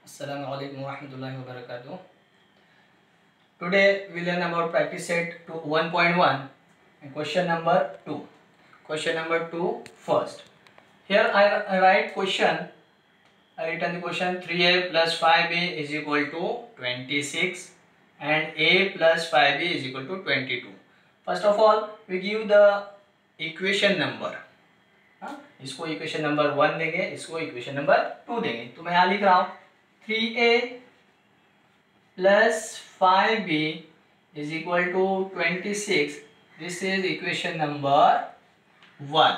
Assalamu alaikum warahmatullahi wabarakatuh. Today we learn about practice set to 1.1 and question number 2. Question number 2 first. Here I write question. I written the question 3a plus 5b is equal to 26 and a plus 5b is equal to 22. First of all we give the equation number. इसको equation number 1 देंगे, इसको equation number 2 देंगे. तो मैं यहाँ लिख रहा हूँ 3a plus 5b is equal to 26. This is equation number 1.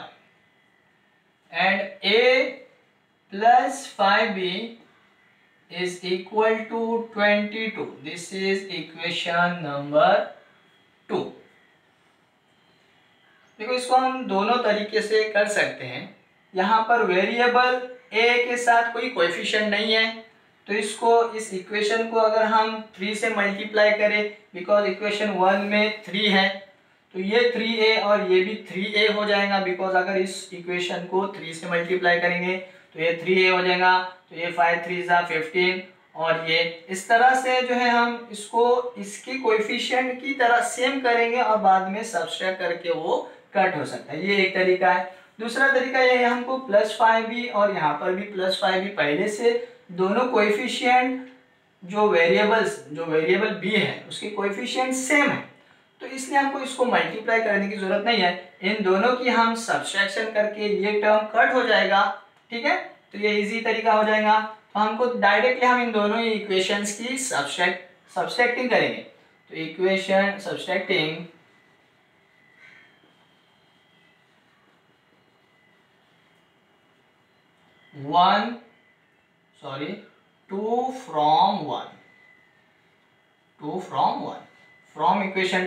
And a plus 5b is equal to 22. This is equation number 2. देखो इसको हम दोनों तरीके से कर सकते हैं. यहाँ पर वेरिएबल a के साथ कोई कोएफिशिएंट नहीं है, तो इसको इस इक्वेशन को अगर हम 3 से मल्टीप्लाई करें, बिकॉज इक्वेशन 1 में 3 है, तो ये 3a और ये भी 3a हो जाएगा. बिकॉज अगर इस इक्वेशन को 3 से मल्टीप्लाई करेंगे तो ये 3a हो जाएगा. तो ये 5 3 जा 15 और ये इस तरह से जो है हम इसको इसकी कोएफिशिएंट की तरह सेम करेंगे और बाद में सब्सट्रैक्ट करके वो कट हो सकता है. ये एक तरीका है. दूसरा तरीका ये है हमको प्लस 5b और यहाँ पर भी प्लस 5b पहले से दोनों कोएफिशिएंट जो वेरिएबल b है उसके कोएफिशिएंट सेम है, तो इसलिए हमको इसको मल्टीप्लाई करने की जरूरत नहीं है. इन दोनों की हम सब्सट्रैक्शन करके ये टर्म कट हो जाएगा. ठीक है, तो ये इजी तरीका हो जाएगा. तो हमको डायरेक्टली हम इन दोनों ही इक्वेशंस की सब्सट्रैक्टिंग करेंगे. तो equation subtracting 2 from 1 from equation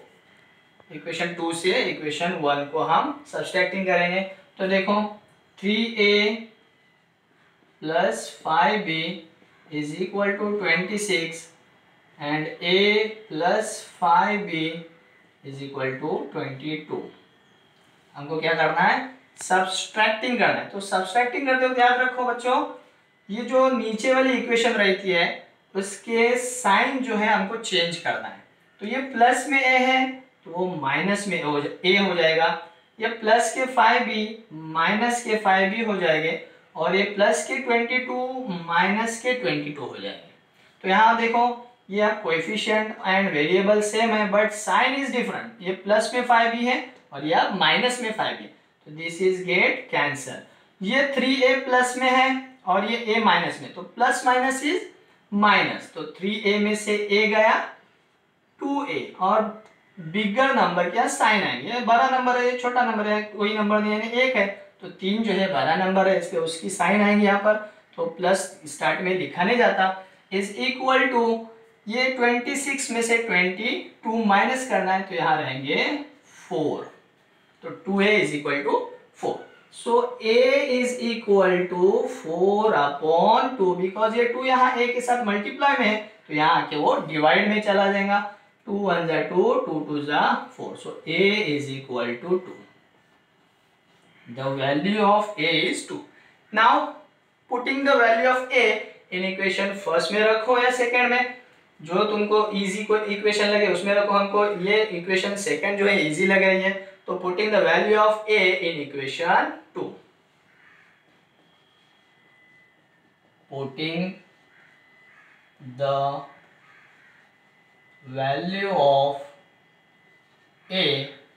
2 से इक्वेशन 1 को हम सब्सट्रैक्टिंग करेंगे. तो देखो 3a plus 5b is equal to 26 and a plus 5b is equal to 22. हमको क्या करना है? सब्सट्रैक्टिंग करना है. तो सब्सट्रैक्टिंग करते हुए याद रखो बच्चों, ये जो नीचे वाली इक्वेशन रहती है उसके साइन जो है हमको चेंज करना है. तो ये प्लस में a है तो वो माइनस में a हो जाएगा. ये प्लस के 5b माइनस के 5b हो जाएंगे और ये प्लस के 22 माइनस के 22 हो जाएंगे. तो यहाँ देखो ये आप कोएफिशिएंट एंड वेरिएबल सेम है बट साइन इज डिफरेंट. ये प्लस में 5b है और ये आप माइनस में 5b. तो दिस इज गेट कैंसल. ये 3a प्लस में है और ये a माइनस में, तो प्लस माइनस इज माइनस. तो 3a में से a गया 2a और बिगर नंबर क्या साइन आएंगे. ये बड़ा नंबर है, ये छोटा नंबर है, कोई नंबर नहीं है, 1 है. तो 3 जो है बड़ा नंबर है, इसलिए उसकी साइन आएंगे यहाँ पर. तो प्लस स्टार्ट में लिखा नहीं जाता. इज इक्वल टू ये 26 में से 22 माइनस करना है तो यहाँ रहेंगे 4. तो 2a is equal to 4. So a is equal to 4 upon 2. Because ये 2 यहाँ a के साथ मल्टीप्लाई में है तो यहाँ आके वो डिवाइड में चला जाएगा. 2 1 जा 2, 2 2 जा 4. So a is equal to 2. The value of a is 2. Now putting the value of a in equation first में रखो या सेकेंड में, जो तुमको इजी को इक्वेशन लगे उसमें रखो. हमको ये इक्वेशन सेकेंड जो है इजी लग रही है, तो putting the value of a in equation 2. Putting the value of a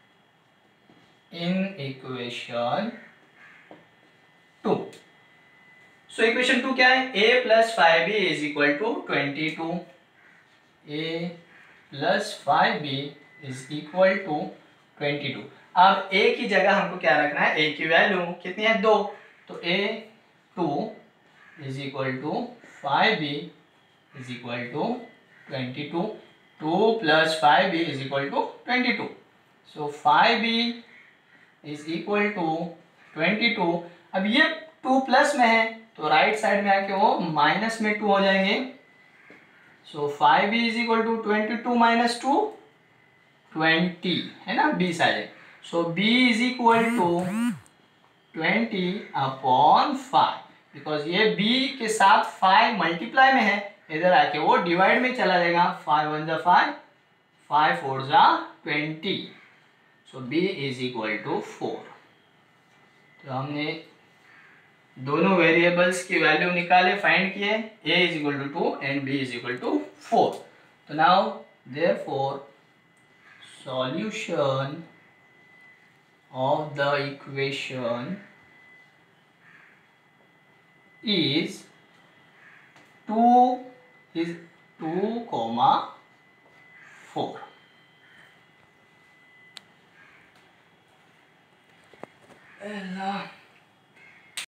in equation 2. So equation 2 क्या है? a plus 5b is equal to 22. a plus 5b is equal to 22. अब a की जगह हमको क्या रखना है? a की वैल्यू कितनी है? 2. तो a 2 is equal to 5b is equal to 22. 2 plus 5b is equal to 22. So 5b is equal to 22. अब ये 2 प्लस में है तो राइट साइड में आके वो माइनस में 2 हो जाएंगे. So 5b is equal to 22 minus 2 20 है ना, 20 आ जाए. So b is equal to 20 upon 5. Because ये b के साथ 5 मल्टीप्लाई में है, इधर आके वो डिवाइड में चला जाएगा। 5 1 जा 5, 5 4 जा 20, so b is equal to 4। तो हमने दोनों वेरिएबल्स की वैल्यू निकाले, फाइंड किए, a is equal to 2 and b is equal to 4। तो now therefore solution of the equation is 2 comma 4।